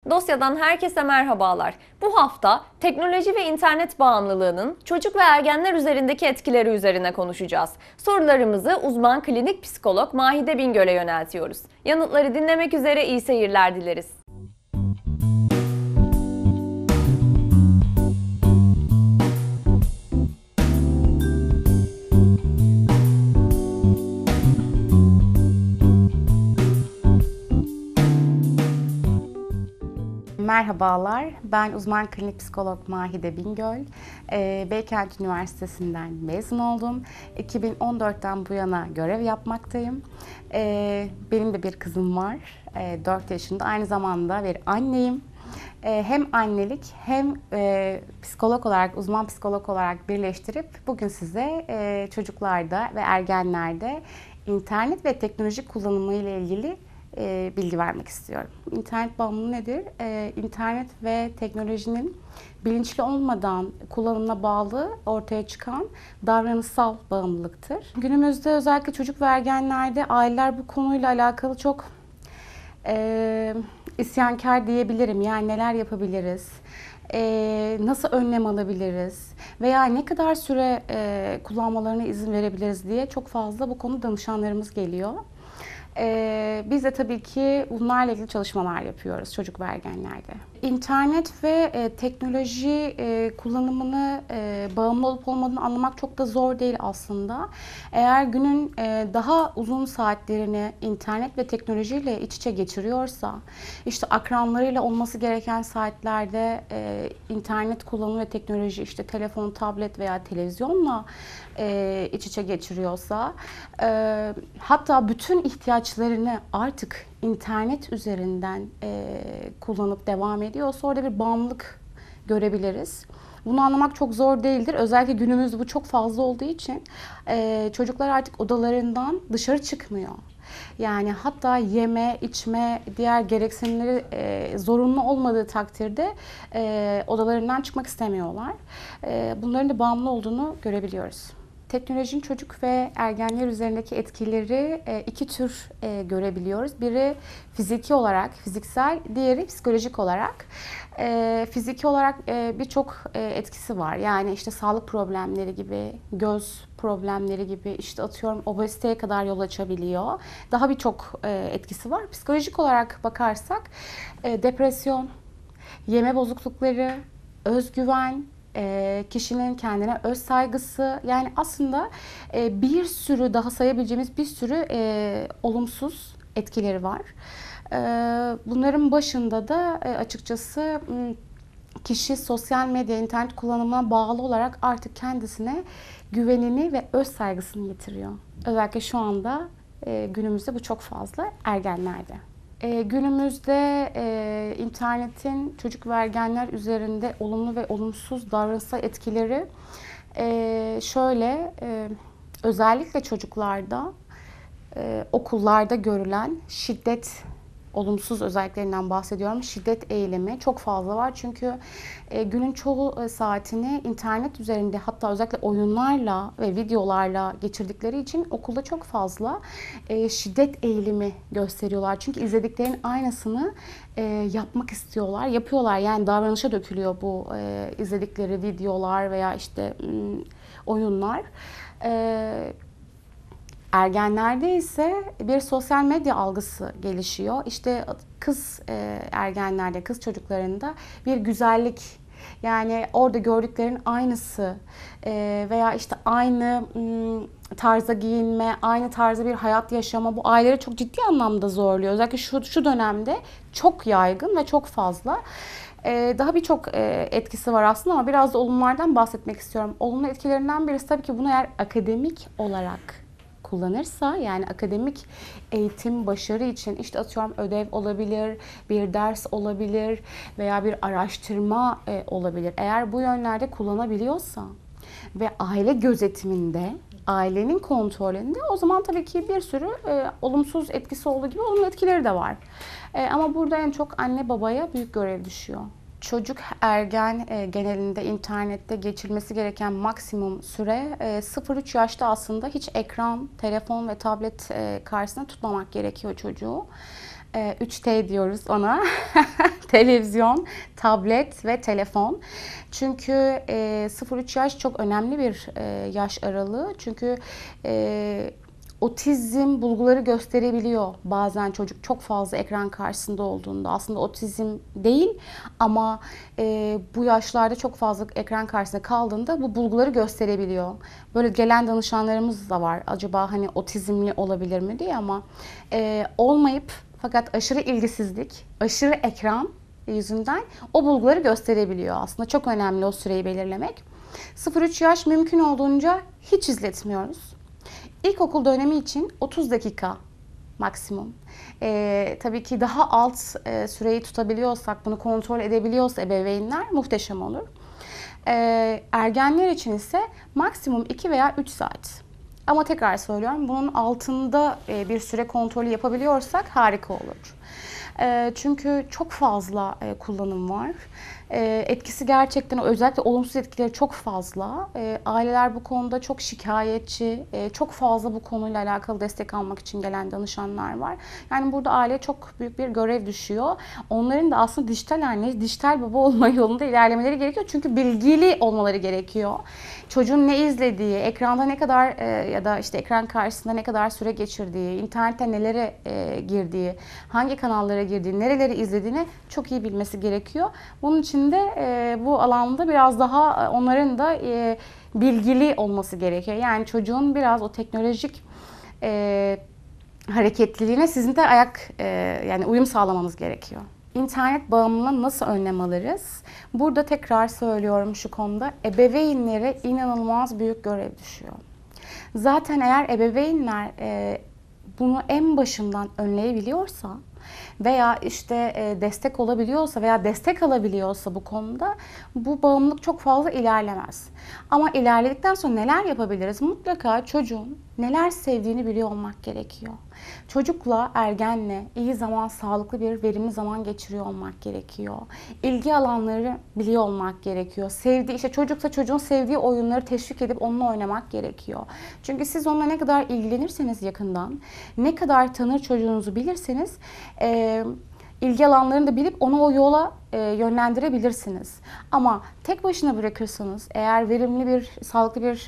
Dosyadan herkese merhabalar. Bu hafta teknoloji ve internet bağımlılığının çocuk ve ergenler üzerindeki etkileri üzerine konuşacağız. Sorularımızı uzman klinik psikolog Mahide Bingöl'e yöneltiyoruz. Yanıtları dinlemek üzere iyi seyirler dileriz. Merhabalar, ben uzman klinik psikolog Mahide Bingöl. Beykent Üniversitesi'nden mezun oldum. 2014'ten bu yana görev yapmaktayım. Benim de bir kızım var, 4 yaşında. Aynı zamanda bir anneyim. Hem annelik hem psikolog olarak, uzman psikolog olarak birleştirip bugün size çocuklarda ve ergenlerde internet ve teknoloji kullanımı ile ilgili bilgi vermek istiyorum. İnternet bağımlılığı nedir? İnternet ve teknolojinin bilinçli olmadan kullanımına bağlı ortaya çıkan davranışsal bağımlılıktır. Günümüzde özellikle çocuk ve ergenlerde aileler bu konuyla alakalı çok isyankar diyebilirim. Yani neler yapabiliriz? Nasıl önlem alabiliriz? Veya ne kadar süre kullanmalarına izin verebiliriz diye çok fazla bu konu danışanlarımız geliyor. Biz de tabii ki bunlarla ilgili çalışmalar yapıyoruz çocuk ve ergenlerde. İnternet ve teknoloji kullanımını bağımlı olup olmadığını anlamak çok da zor değil aslında. Eğer günün daha uzun saatlerini internet ve teknolojiyle iç içe geçiriyorsa, işte akranlarıyla olması gereken saatlerde internet kullanımı ve teknoloji, işte telefon, tablet veya televizyonla iç içe geçiriyorsa, hatta bütün ihtiyaçlarını artık internet üzerinden kullanıp devam ediyorsa orada bir bağımlılık görebiliriz. Bunu anlamak çok zor değildir. Özellikle günümüzde bu çok fazla olduğu için çocuklar artık odalarından dışarı çıkmıyor. Yani hatta yeme, içme, diğer gereksinimleri zorunlu olmadığı takdirde odalarından çıkmak istemiyorlar. Bunların da bağımlı olduğunu görebiliyoruz. Teknolojinin çocuk ve ergenler üzerindeki etkileri iki tür görebiliyoruz. Biri fiziki olarak, fiziksel, diğeri psikolojik olarak. Fiziki olarak birçok etkisi var. Yani işte sağlık problemleri gibi, göz problemleri gibi, işte atıyorum obeziteye kadar yol açabiliyor. Daha birçok etkisi var. Psikolojik olarak bakarsak depresyon, yeme bozuklukları, özgüven, kişinin kendine öz saygısı, yani aslında bir sürü daha sayabileceğimiz bir sürü olumsuz etkileri var. Bunların başında da açıkçası kişi sosyal medya, internet kullanımına bağlı olarak artık kendisine güvenini ve öz saygısını yitiriyor. Özellikle şu anda günümüzde bu çok fazla ergenlerde. Günümüzde internetin çocuk ve ergenler üzerinde olumlu ve olumsuz davranışsal etkileri şöyle, özellikle çocuklarda okullarda görülen şiddet, olumsuz özelliklerinden bahsediyorum. Şiddet eğilimi çok fazla var. Çünkü günün çoğu saatini internet üzerinde, hatta özellikle oyunlarla ve videolarla geçirdikleri için okulda çok fazla şiddet eğilimi gösteriyorlar. Çünkü izlediklerinin aynısını yapmak istiyorlar, yapıyorlar. Yani davranışa dökülüyor bu izledikleri videolar veya işte oyunlar. Ergenlerde ise bir sosyal medya algısı gelişiyor. İşte kız ergenlerde, kız çocuklarında bir güzellik, yani orada gördüklerin aynısı veya işte aynı tarza giyinme, aynı tarzda bir hayat yaşama bu aileleri çok ciddi anlamda zorluyor. Özellikle şu dönemde çok yaygın ve çok fazla. Daha birçok etkisi var aslında ama biraz da olumlardan bahsetmek istiyorum. Olumlu etkilerinden birisi tabii ki bunu eğer akademik olarak kullanırsa, yani akademik eğitim başarı için, işte atıyorum ödev olabilir, bir ders olabilir veya bir araştırma olabilir. Eğer bu yönlerde kullanabiliyorsa ve aile gözetiminde, ailenin kontrolünde, o zaman tabii ki bir sürü olumsuz etkisi olduğu gibi olumlu etkileri de var. Ama burada en çok anne babaya büyük görev düşüyor. Çocuk, ergen genelinde internette geçirmesi gereken maksimum süre 0-3 yaşta aslında hiç ekran, telefon ve tablet karşısında tutmamak gerekiyor çocuğu. 3T diyoruz ona. Televizyon, tablet ve telefon. Çünkü 0-3 yaş çok önemli bir yaş aralığı. Çünkü otizm bulguları gösterebiliyor bazen çocuk çok fazla ekran karşısında olduğunda. Aslında otizm değil ama bu yaşlarda çok fazla ekran karşısında kaldığında bu bulguları gösterebiliyor. Böyle gelen danışanlarımız da var. Acaba hani otizmli olabilir mi diye ama olmayıp fakat aşırı ilgisizlik, aşırı ekran yüzünden o bulguları gösterebiliyor. Aslında çok önemli o süreyi belirlemek. 0-3 yaş mümkün olduğunca hiç izletmiyoruz. İlkokul dönemi için 30 dakika maksimum. Tabii ki daha alt süreyi tutabiliyorsak, bunu kontrol edebiliyorsa ebeveynler muhteşem olur. Ergenler için ise maksimum 2 veya 3 saat. Ama tekrar söylüyorum, bunun altında bir süre kontrolü yapabiliyorsak harika olur. Çünkü çok fazla kullanım var. Etkisi gerçekten özellikle olumsuz etkileri çok fazla. Aileler bu konuda çok şikayetçi. Çok fazla bu konuyla alakalı destek almak için gelen danışanlar var. Yani burada aileye çok büyük bir görev düşüyor. Onların da aslında dijital anne, dijital baba olma yolunda ilerlemeleri gerekiyor. Çünkü bilgili olmaları gerekiyor. Çocuğun ne izlediği, ekranda ne kadar ya da işte ekran karşısında ne kadar süre geçirdiği, internette nelere girdiği, hangi kanallara girdiği, nereleri izlediğini çok iyi bilmesi gerekiyor. Bunun için de bu alanda biraz daha onların da bilgili olması gerekiyor. Yani çocuğun biraz o teknolojik hareketliliğine sizin de yani uyum sağlamanız gerekiyor. İnternet bağımlılığına nasıl önlem alırız? Burada tekrar söylüyorum şu konuda ebeveynlere inanılmaz büyük görev düşüyor. Zaten eğer ebeveynler bunu en başından önleyebiliyorsa veya işte destek olabiliyorsa veya destek alabiliyorsa bu konuda bu bağımlılık çok fazla ilerlemez. Ama ilerledikten sonra neler yapabiliriz? Mutlaka çocuğun neler sevdiğini biliyor olmak gerekiyor. Çocukla, ergenle iyi zaman, sağlıklı bir verimli zaman geçiriyor olmak gerekiyor. İlgi alanları biliyor olmak gerekiyor. Sevdiği, işte çocuksa çocuğun sevdiği oyunları teşvik edip onunla oynamak gerekiyor. Çünkü siz onunla ne kadar ilgilenirseniz yakından, ne kadar tanır çocuğunuzu bilirseniz ilgi alanlarını da bilip onu o yola yönlendirebilirsiniz. Ama tek başına bırakırsanız, eğer verimli bir, sağlıklı bir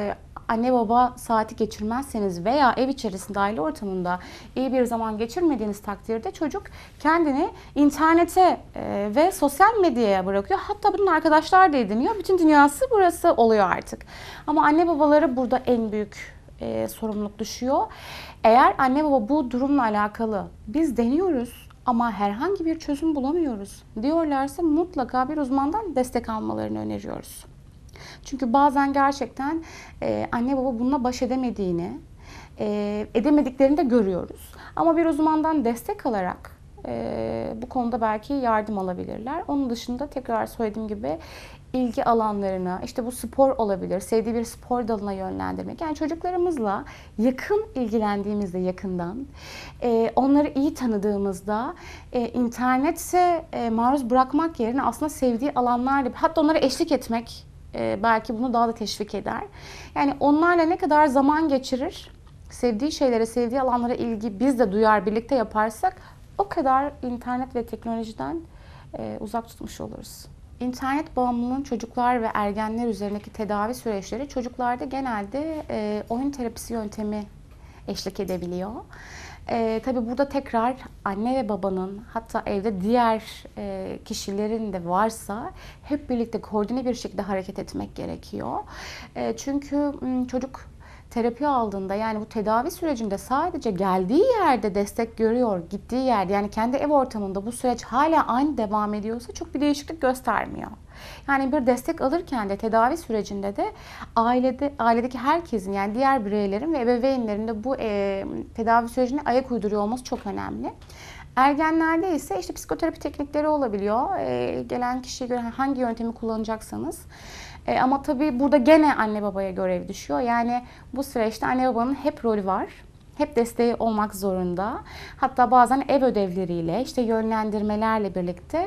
anne baba saati geçirmezseniz veya ev içerisinde aile ortamında iyi bir zaman geçirmediğiniz takdirde çocuk kendini internete ve sosyal medyaya bırakıyor. Hatta bunun arkadaşlar da ediniyor. Bütün dünyası burası oluyor artık. Ama anne babalara burada en büyük sorumluluk düşüyor. Eğer anne baba bu durumla alakalı biz deniyoruz ama herhangi bir çözüm bulamıyoruz diyorlarsa mutlaka bir uzmandan destek almalarını öneriyoruz. Çünkü bazen gerçekten anne baba bununla baş edemediğini, edemediklerini de görüyoruz. Ama bir uzmandan destek alarak bu konuda belki yardım alabilirler. Onun dışında tekrar söylediğim gibi ilgi alanlarına, işte bu spor olabilir, sevdiği bir spor dalına yönlendirmek. Yani çocuklarımızla yakın ilgilendiğimizde yakından, onları iyi tanıdığımızda internete maruz bırakmak yerine aslında sevdiği alanlarla, hatta onlara eşlik etmek belki bunu daha da teşvik eder. Yani onlarla ne kadar zaman geçirir, sevdiği şeylere, sevdiği alanlara ilgi biz de duyar, birlikte yaparsak o kadar internet ve teknolojiden uzak tutmuş oluruz. İnternet bağımlılığının çocuklar ve ergenler üzerindeki tedavi süreçleri çocuklarda genelde oyun terapisi yöntemi eşlik edebiliyor. Tabii burada tekrar anne ve babanın, hatta evde diğer kişilerin de varsa hep birlikte koordine bir şekilde hareket etmek gerekiyor. Çünkü çocuk terapi aldığında, yani bu tedavi sürecinde sadece geldiği yerde destek görüyor, gittiği yerde, yani kendi ev ortamında bu süreç hala aynı devam ediyorsa çok bir değişiklik göstermiyor. Yani bir destek alırken de tedavi sürecinde de ailedeki herkesin, yani diğer bireylerin ve ebeveynlerin de bu tedavi sürecine ayak uyduruyor olması çok önemli. Ergenlerde ise işte psikoterapi teknikleri olabiliyor. Gelen kişiye göre hangi yöntemi kullanacaksanız. Ama tabii burada gene anne babaya görev düşüyor. Yani bu süreçte anne babanın hep rolü var. Hep desteği olmak zorunda. Hatta bazen ev ödevleriyle, işte yönlendirmelerle birlikte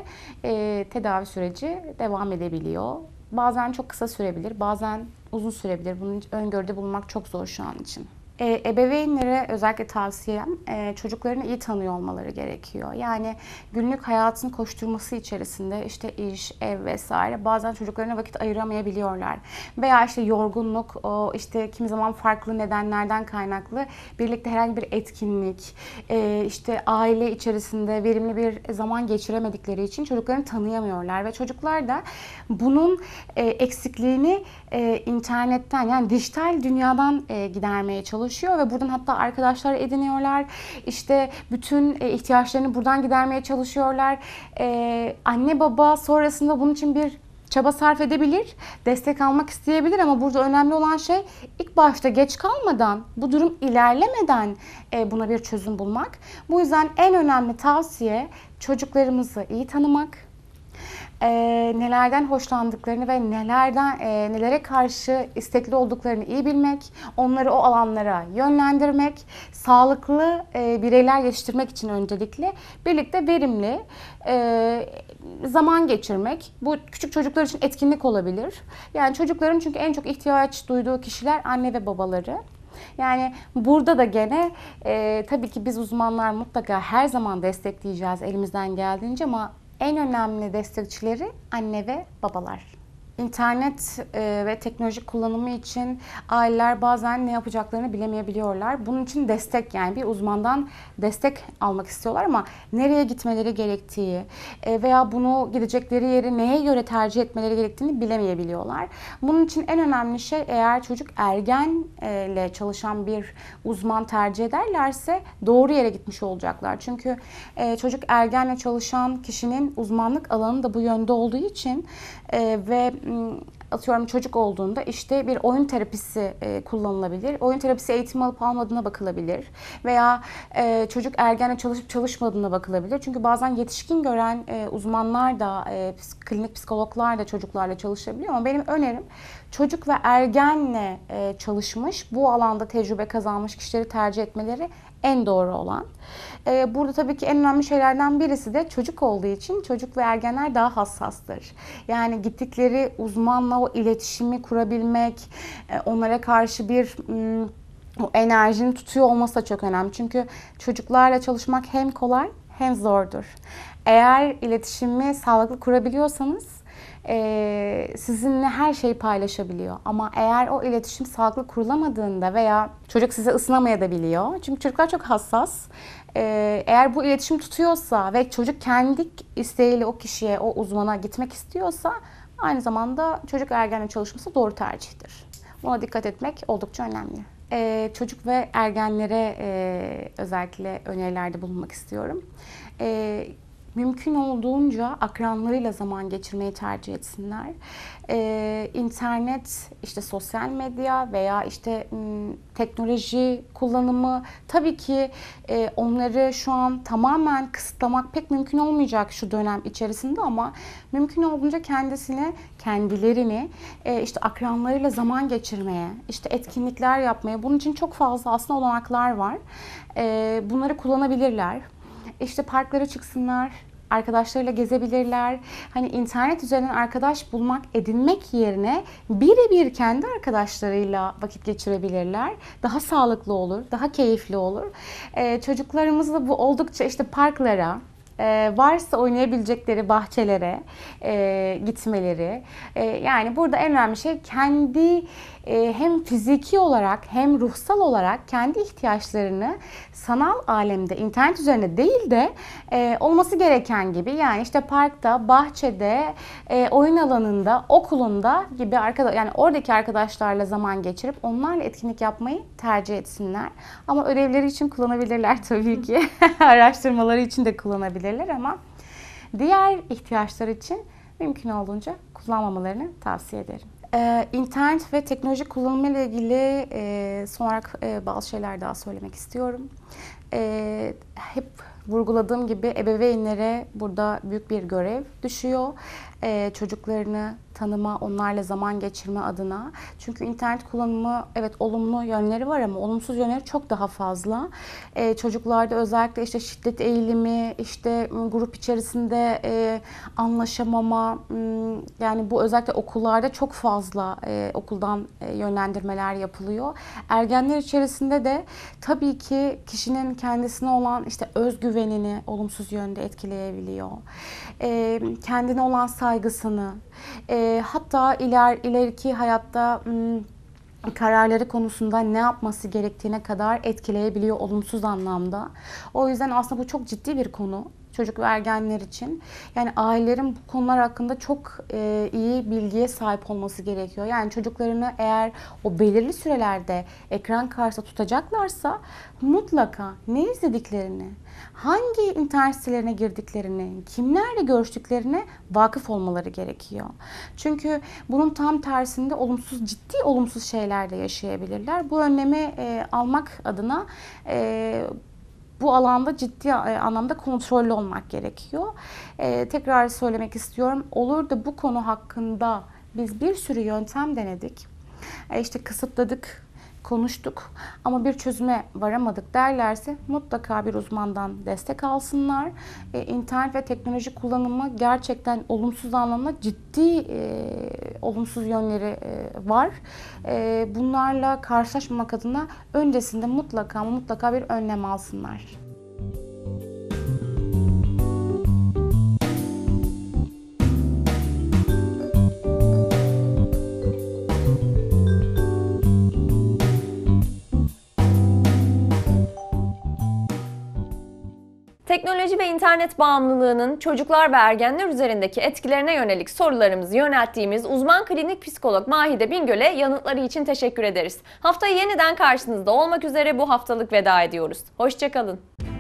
tedavi süreci devam edebiliyor. Bazen çok kısa sürebilir, bazen uzun sürebilir. Bunun öngörüde bulunmak çok zor şu an için. Ebeveynlere özellikle tavsiyem çocuklarını iyi tanıyor olmaları gerekiyor. Yani günlük hayatın koşturması içerisinde işte iş, ev vesaire bazen çocuklarına vakit ayıramayabiliyorlar. Veya işte yorgunluk, işte kimi zaman farklı nedenlerden kaynaklı birlikte herhangi bir etkinlik, işte aile içerisinde verimli bir zaman geçiremedikleri için çocuklarını tanıyamıyorlar ve çocuklar da bunun eksikliğini internetten yani dijital dünyadan gidermeye çalışıyor ve buradan hatta arkadaşlar ediniyorlar. İşte bütün ihtiyaçlarını buradan gidermeye çalışıyorlar. Anne baba sonrasında bunun için bir çaba sarf edebilir, destek almak isteyebilir ama burada önemli olan şey ilk başta geç kalmadan, bu durum ilerlemeden buna bir çözüm bulmak. Bu yüzden en önemli tavsiye çocuklarımızı iyi tanımak, nelerden hoşlandıklarını ve nelere karşı istekli olduklarını iyi bilmek, onları o alanlara yönlendirmek, sağlıklı bireyler yetiştirmek için öncelikle birlikte verimli zaman geçirmek. Bu küçük çocuklar için etkinlik olabilir. Yani çocukların çünkü en çok ihtiyaç duyduğu kişiler anne ve babaları. Yani burada da gene tabii ki biz uzmanlar mutlaka her zaman destekleyeceğiz elimizden geldiğince ama en önemli destekçileri anne ve babalar. İnternet ve teknoloji kullanımı için aileler bazen ne yapacaklarını bilemeyebiliyorlar. Bunun için destek yani bir uzmandan destek almak istiyorlar ama nereye gitmeleri gerektiği veya bunu gidecekleri yeri neye göre tercih etmeleri gerektiğini bilemeyebiliyorlar. Bunun için en önemli şey eğer çocuk ergenle çalışan bir uzman tercih ederlerse doğru yere gitmiş olacaklar. Çünkü çocuk ergenle çalışan kişinin uzmanlık alanı da bu yönde olduğu için ve atıyorum çocuk olduğunda işte bir oyun terapisi kullanılabilir. Oyun terapisi eğitimi alıp almadığına bakılabilir. Veya çocuk ergenle çalışıp çalışmadığına bakılabilir. Çünkü bazen yetişkin gören uzmanlar da klinik psikologlar da çocuklarla çalışabiliyor. Ama benim önerim çocuk ve ergenle çalışmış, bu alanda tecrübe kazanmış kişileri tercih etmeleri en doğru olan. Burada tabii ki en önemli şeylerden birisi de çocuk olduğu için çocuk ve ergenler daha hassastır. Yani gittikleri uzmanla o iletişimi kurabilmek, onlara karşı bir o enerjini tutuyor olması da çok önemli. Çünkü çocuklarla çalışmak hem kolay hem zordur. Eğer iletişimi sağlıklı kurabiliyorsanız sizinle her şeyi paylaşabiliyor. Ama eğer o iletişim sağlıklı kurulamadığında veya çocuk size ısınamayabiliyor. Çünkü çocuklar çok hassas. Eğer bu iletişim tutuyorsa ve çocuk kendi isteğiyle o kişiye, o uzmana gitmek istiyorsa aynı zamanda çocuk ergenle çalışması doğru tercihtir. Buna dikkat etmek oldukça önemli. Çocuk ve ergenlere özellikle önerilerde bulunmak istiyorum. Mümkün olduğunca akranlarıyla zaman geçirmeyi tercih etsinler. İnternet, işte sosyal medya veya işte teknoloji kullanımı tabii ki onları şu an tamamen kısıtlamak pek mümkün olmayacak şu dönem içerisinde ama mümkün olduğunca kendilerini işte akranlarıyla zaman geçirmeye, işte etkinlikler yapmaya, bunun için çok fazla aslında olanaklar var. Bunları kullanabilirler. İşte parklara çıksınlar, arkadaşlarıyla gezebilirler. Hani internet üzerinden arkadaş bulmak, edinmek yerine birebir kendi arkadaşlarıyla vakit geçirebilirler. Daha sağlıklı olur, daha keyifli olur. Çocuklarımızla bu oldukça işte parklara, varsa oynayabilecekleri bahçelere gitmeleri. Yani burada en önemli şey kendi hem fiziki olarak hem ruhsal olarak kendi ihtiyaçlarını sanal alemde, internet üzerinde değil de olması gereken gibi yani işte parkta, bahçede, oyun alanında, okulunda gibi yani oradaki arkadaşlarla zaman geçirip onlarla etkinlik yapmayı tercih etsinler. Ama ödevleri için kullanabilirler tabii ki. Araştırmaları için de kullanabilirler ama diğer ihtiyaçlar için mümkün olduğunca kullanmamalarını tavsiye ederim. İnternet ve teknoloji kullanımı ile ilgili son olarak bazı şeyler daha söylemek istiyorum. Hep vurguladığım gibi ebeveynlere burada büyük bir görev düşüyor. Çocuklarını tanıma, onlarla zaman geçirme adına. Çünkü internet kullanımı evet olumlu yönleri var ama olumsuz yönleri çok daha fazla. Çocuklarda özellikle işte şiddet eğilimi, işte grup içerisinde anlaşamama, yani bu özellikle okullarda çok fazla okuldan yönlendirmeler yapılıyor. Ergenler içerisinde de tabii ki kişinin kendisine olan işte özgüvenini olumsuz yönde etkileyebiliyor. Kendine olan saygısını, hatta ileriki hayatta kararları konusunda ne yapması gerektiğine kadar etkileyebiliyor olumsuz anlamda. O yüzden aslında bu çok ciddi bir konu çocuk ve ergenler için. Yani ailelerin bu konular hakkında çok iyi bilgiye sahip olması gerekiyor. Yani çocuklarını eğer o belirli sürelerde ekran karşısında tutacaklarsa mutlaka ne izlediklerini, hangi internet sitelerine girdiklerini, kimlerle görüştüklerine vakıf olmaları gerekiyor. Çünkü bunun tam tersinde ciddi olumsuz şeyler de yaşayabilirler. Bu önlemi almak adına bu alanda ciddi anlamda kontrollü olmak gerekiyor. Tekrar söylemek istiyorum. Olur da bu konu hakkında biz bir sürü yöntem denedik. İşte kısıtladık, konuştuk ama bir çözüme varamadık derlerse mutlaka bir uzmandan destek alsınlar. İnternet ve teknoloji kullanımı gerçekten olumsuz anlamda ciddi olumsuz yönleri var. Bunlarla karşılaşmamak adına öncesinde mutlaka bir önlem alsınlar. Teknoloji ve internet bağımlılığının çocuklar ve ergenler üzerindeki etkilerine yönelik sorularımızı yönelttiğimiz uzman klinik psikolog Mahide Bingöl'e yanıtları için teşekkür ederiz. Haftaya yeniden karşınızda olmak üzere bu haftalık veda ediyoruz. Hoşça kalın.